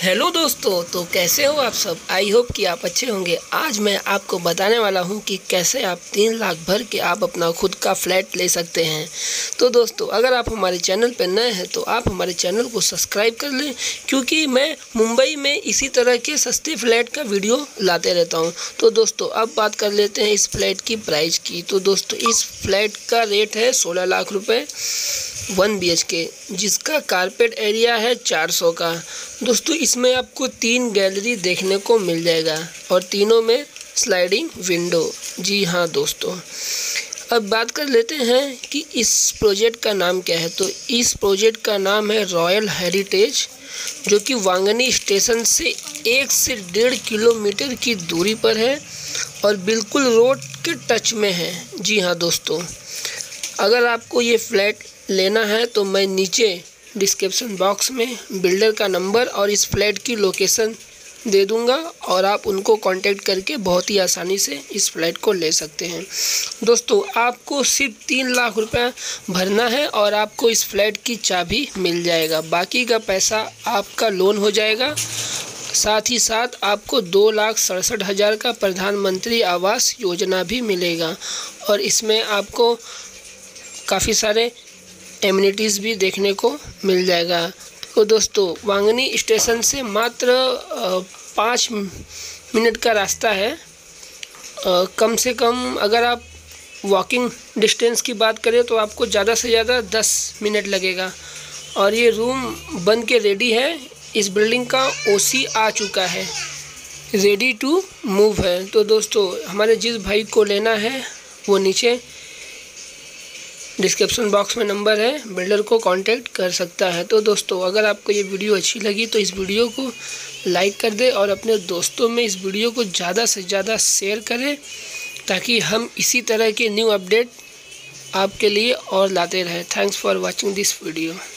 Hello दोस्तों, तो कैसे हो आप सब। आई होप कि आप अच्छे होंगे। आज मैं आपको बताने वाला हूं कि कैसे आप 3 लाख भर के आप अपना खुद का फ्लैट ले सकते हैं। तो दोस्तों, अगर आप हमारे चैनल पर नए हैं तो आप हमारे चैनल को सब्सक्राइब कर लें, क्योंकि मैं मुंबई में इसी तरह के सस्ते फ्लैट का वीडियो लाते रहता हूं। तो दोस्तों, अब बात कर लेते हैं इस फ्लैट की प्राइस की। तो दोस्तों, इस फ्लैट का रेट है 16 लाख रुपए 1 BHK, जिसका कारपेट एरिया है 400 का। दोस्तों, इसमें आपको 3 गैलरी देखने को मिल जाएगा और तीनों में स्लाइडिंग विंडो। जी हाँ दोस्तों, अब बात कर लेते हैं कि इस प्रोजेक्ट का नाम क्या है। तो इस प्रोजेक्ट का नाम है रॉयल हेरिटेज, जो कि वांगनी स्टेशन से 1 से 1.5 किलोमीटर की दूरी पर है और बिल्कुल रोड के टच में है। जी हाँ दोस्तों, अगर आपको ये फ्लैट लेना है तो मैं नीचे डिस्क्रिप्शन बॉक्स में बिल्डर का नंबर और इस फ्लैट की लोकेशन दे दूंगा और आप उनको कांटेक्ट करके बहुत ही आसानी से इस फ्लैट को ले सकते हैं। दोस्तों, आपको सिर्फ 3 लाख रुपए भरना है और आपको इस फ्लैट की चाबी मिल जाएगा। बाकी का पैसा आपका लोन हो जाएगा। साथ ही साथ आपको 2,67,000 का प्रधानमंत्री आवास योजना भी मिलेगा और इसमें आपको काफ़ी सारे एमिनिटीज़ भी देखने को मिल जाएगा। तो दोस्तों, वांगनी स्टेशन से मात्र 5 मिनट का रास्ता है। कम से कम अगर आप वॉकिंग डिस्टेंस की बात करें तो आपको ज़्यादा से ज़्यादा 10 मिनट लगेगा। और ये रूम बन के रेडी है। इस बिल्डिंग का OC आ चुका है, रेडी टू मूव है। तो दोस्तों, हमारे जिस भाई को लेना है वो नीचे डिस्क्रिप्शन बॉक्स में नंबर है, बिल्डर को कांटेक्ट कर सकता है। तो दोस्तों, अगर आपको ये वीडियो अच्छी लगी तो इस वीडियो को लाइक कर दें और अपने दोस्तों में इस वीडियो को ज़्यादा से ज़्यादा शेयर करें, ताकि हम इसी तरह के न्यू अपडेट आपके लिए और लाते रहें। Thanks for watching this video.